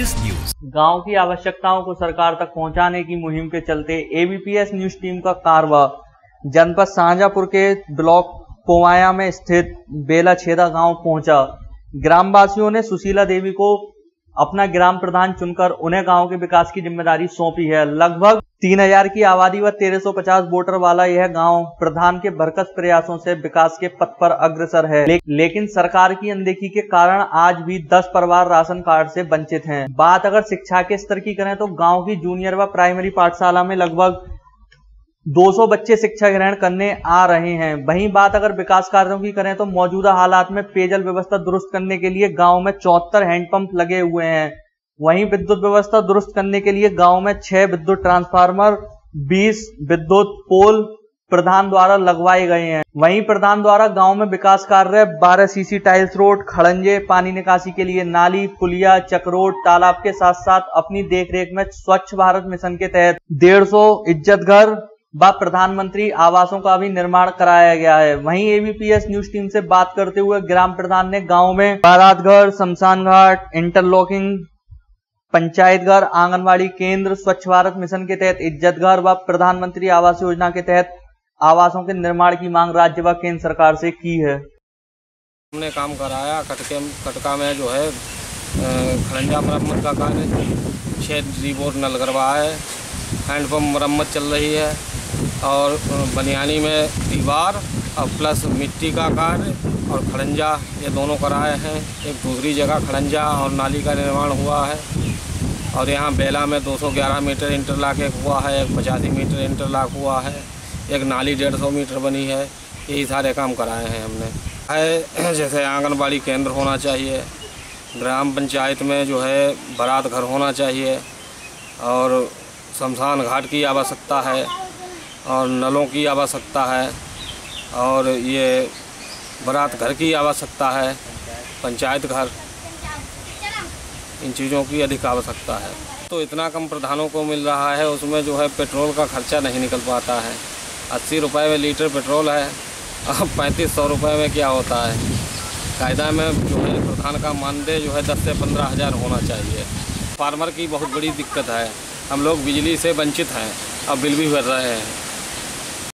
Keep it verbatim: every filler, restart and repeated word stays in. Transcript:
ABPS news. गांव की आवश्यकताओं को सरकार तक पहुंचाने की मुहिम के चलते एबीपीएस न्यूज टीम का कारवा जनपद शाहजहांपुर के ब्लॉक पोवाया में स्थित बेलाछेदा गांव पहुंचा। ग्रामवासियों ने सुशीला देवी को अपना ग्राम प्रधान चुनकर उन्हें गांव के विकास की जिम्मेदारी सौंपी है। लगभग तीन हजार की आबादी व तेरह सौ पचास वोटर वाला यह गांव प्रधान के भरकस प्रयासों से विकास के पथ पर अग्रसर है, ले, लेकिन सरकार की अनदेखी के कारण आज भी दस परिवार राशन कार्ड से वंचित हैं। बात अगर शिक्षा के स्तर की करें तो गांव की जूनियर व प्राइमरी पाठशाला में लगभग दो सौ बच्चे शिक्षा ग्रहण करने आ रहे हैं। वहीं बात अगर विकास कार्यों की करें तो मौजूदा हालात में पेयजल व्यवस्था दुरुस्त करने के लिए गांव में चौहत्तर हैंडपंप लगे हुए हैं। वहीं विद्युत व्यवस्था दुरुस्त करने के लिए गांव में छह विद्युत ट्रांसफार्मर, बीस विद्युत पोल प्रधान द्वारा लगवाए गए हैं। वहीं प्रधान द्वारा गांव में विकास कार्य बारह सीसी टाइल्स रोड, खड़ंजे, पानी निकासी के लिए नाली, पुलिया, चक्रोड, तालाब के साथ साथ अपनी देखरेख में स्वच्छ भारत मिशन के तहत डेढ़ सौ इज्जत घर व प्रधानमंत्री आवासों का भी निर्माण कराया गया है। वहीं एबीपीएस न्यूज टीम से बात करते हुए ग्राम प्रधान ने गांव में बारात घर, शमशान घाट, इंटरलॉकिंग, पंचायत घर, आंगनवाड़ी केंद्र, स्वच्छ भारत मिशन के तहत इज्जत घर व प्रधानमंत्री आवास योजना के तहत आवासों के निर्माण की मांग राज्य व केंद्र सरकार से की है। हमने काम कराया कटके कटका में जो है खड़ंजा मरम्मत का कार्य, छह रिबोर नल करवाए, हैंडपम्प मरम्मत चल रही है और बनियानी में दीवार और प्लस मिट्टी का कार्य और खड़ंजा ये दोनों कराए हैं। एक दूसरी जगह खड़ंजा और नाली का निर्माण हुआ है और यहाँ बेला में दो सौ ग्यारह मीटर इंटरलॉक एक हुआ है, एक पचासी मीटर इंटरलॉक हुआ है, एक नाली डेढ़ सौ मीटर बनी है। यही सारे काम कराए हैं हमने। है जैसे आंगनबाड़ी केंद्र होना चाहिए, ग्राम पंचायत में जो है बारात घर होना चाहिए और शमशान घाट की आवश्यकता है और नलों की आवश्यकता है और ये बारात घर की आवश्यकता है, पंचायत घर, इन चीज़ों की अधिक आवश्यकता है। तो इतना कम प्रधानों को मिल रहा है, उसमें जो है पेट्रोल का खर्चा नहीं निकल पाता है। अस्सी रुपए में लीटर पेट्रोल है, अब पैंतीस सौ रुपये में क्या होता है। कायदा में जो है प्रधान का मानदेय जो है दस से पंद्रह हज़ार होना चाहिए। फार्मर की बहुत बड़ी दिक्कत है, हम लोग बिजली से वंचित हैं, अब बिल भी भर रहे हैं।